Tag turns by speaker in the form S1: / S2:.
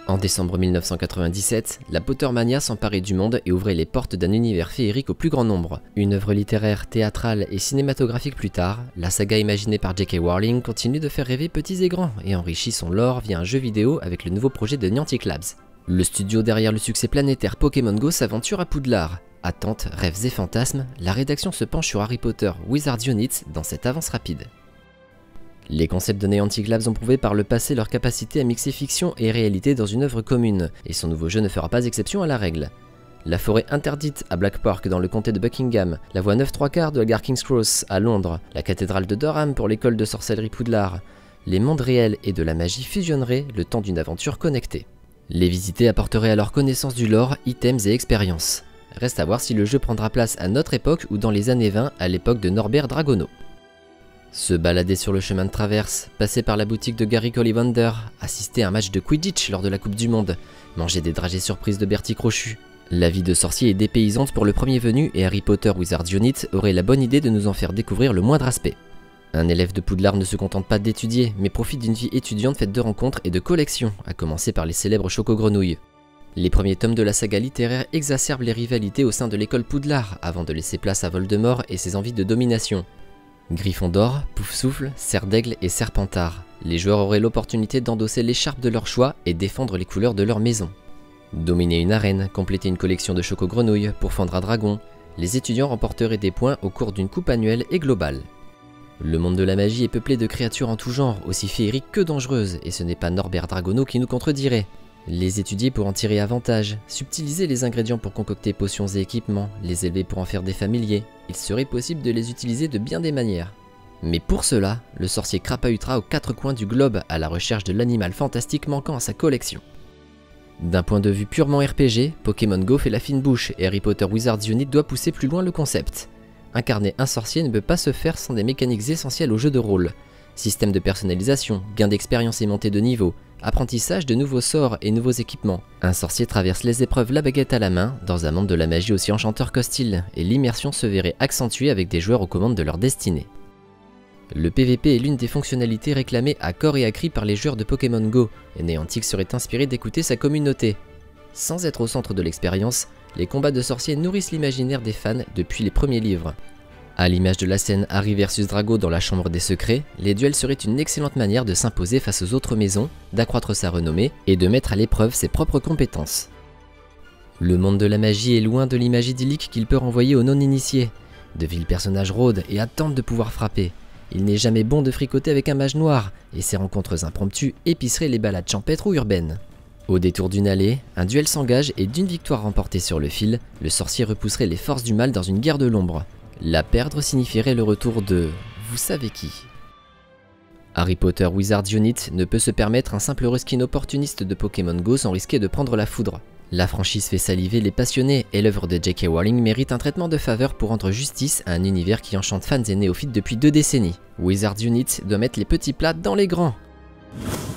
S1: En décembre 1997, la Pottermania s'emparait du monde et ouvrait les portes d'un univers féerique au plus grand nombre. Une œuvre littéraire, théâtrale et cinématographique plus tard, la saga imaginée par J.K. Rowling continue de faire rêver petits et grands et enrichit son lore via un jeu vidéo avec le nouveau projet de Niantic Labs. Le studio derrière le succès planétaire Pokémon Go s'aventure à Poudlard. Attentes, rêves et fantasmes, la rédaction se penche sur Harry Potter Wizards Unit dans cette avance rapide. Les concepts de Niantic Labs ont prouvé par le passé leur capacité à mixer fiction et réalité dans une œuvre commune, et son nouveau jeu ne fera pas exception à la règle. La forêt interdite à Black Park dans le comté de Buckingham, la voie 9/3 de la gare King's Cross à Londres, la cathédrale de Durham pour l'école de sorcellerie Poudlard, les mondes réels et de la magie fusionneraient le temps d'une aventure connectée. Les visiter apporteraient alors connaissance du lore, items et expériences. Reste à voir si le jeu prendra place à notre époque ou dans les années 20 à l'époque de Norbert Dragono. Se balader sur le chemin de traverse, passer par la boutique de Gary Collivander, assister à un match de Quidditch lors de la Coupe du Monde, manger des dragées surprises de Bertie Crochu. La vie de sorcier est dépaysante pour le premier venu et Harry Potter Wizards Unit aurait la bonne idée de nous en faire découvrir le moindre aspect. Un élève de Poudlard ne se contente pas d'étudier, mais profite d'une vie étudiante faite de rencontres et de collections, à commencer par les célèbres Choco-Grenouilles. Les premiers tomes de la saga littéraire exacerbent les rivalités au sein de l'école Poudlard, avant de laisser place à Voldemort et ses envies de domination. Gryffondor, Poufsouffle, Serre d'Aigle et Serpentard. Les joueurs auraient l'opportunité d'endosser l'écharpe de leur choix et défendre les couleurs de leur maison. Dominer une arène, compléter une collection de Choco-Grenouilles pour fendre un dragon, les étudiants remporteraient des points au cours d'une coupe annuelle et globale. Le monde de la magie est peuplé de créatures en tout genre, aussi féeriques que dangereuses, et ce n'est pas Norbert Dragono qui nous contredirait. Les étudier pour en tirer avantage, subtiliser les ingrédients pour concocter potions et équipements, les élever pour en faire des familiers, il serait possible de les utiliser de bien des manières. Mais pour cela, le sorcier crapahutera aux quatre coins du globe à la recherche de l'animal fantastique manquant à sa collection. D'un point de vue purement RPG, Pokémon Go fait la fine bouche et Harry Potter Wizards Unit doit pousser plus loin le concept. Incarner un sorcier ne peut pas se faire sans des mécaniques essentielles au jeu de rôle. Système de personnalisation, gain d'expérience et montée de niveau, apprentissage de nouveaux sorts et nouveaux équipements. Un sorcier traverse les épreuves la baguette à la main, dans un monde de la magie aussi enchanteur qu'hostile, et l'immersion se verrait accentuée avec des joueurs aux commandes de leur destinée. Le PVP est l'une des fonctionnalités réclamées à corps et à cri par les joueurs de Pokémon Go, et Niantic serait inspiré d'écouter sa communauté. Sans être au centre de l'expérience, les combats de sorciers nourrissent l'imaginaire des fans depuis les premiers livres. À l'image de la scène Harry vs Drago dans la chambre des secrets, les duels seraient une excellente manière de s'imposer face aux autres maisons, d'accroître sa renommée et de mettre à l'épreuve ses propres compétences. Le monde de la magie est loin de l'image idyllique qu'il peut renvoyer aux non-initiés. De vils personnages rôdent et attendent de pouvoir frapper. Il n'est jamais bon de fricoter avec un mage noir, et ses rencontres impromptues épiceraient les balades champêtres ou urbaines. Au détour d'une allée, un duel s'engage et d'une victoire remportée sur le fil, le sorcier repousserait les forces du mal dans une guerre de l'ombre. La perdre signifierait le retour de... vous savez qui. Harry Potter Wizards Unit ne peut se permettre un simple reskin opportuniste de Pokémon Go sans risquer de prendre la foudre. La franchise fait saliver les passionnés et l'œuvre de J.K. Rowling mérite un traitement de faveur pour rendre justice à un univers qui enchante fans et néophytes depuis 2 décennies. Wizards Unit doit mettre les petits plats dans les grands.